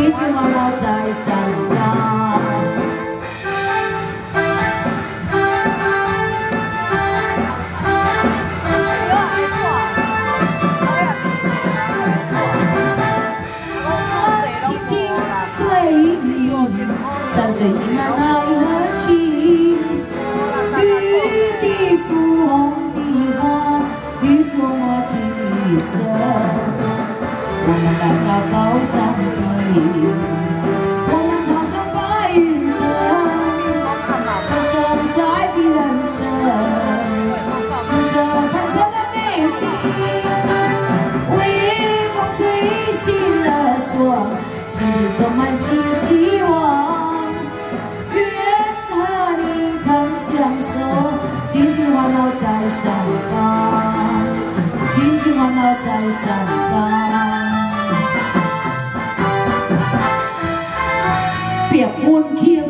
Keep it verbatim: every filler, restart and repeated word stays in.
紧紧环绕在山岗。青青岁月，三岁已满爱和情，绿的树，红的花，欲说我情一生。我们来到高山北，我们踏上白云层，歌颂在的人生，是这盘旋的美景，微风吹醒了霜，心里充满新希望。愿和你长相守，紧紧环绕在山岗，紧紧环绕在山岗。 别分天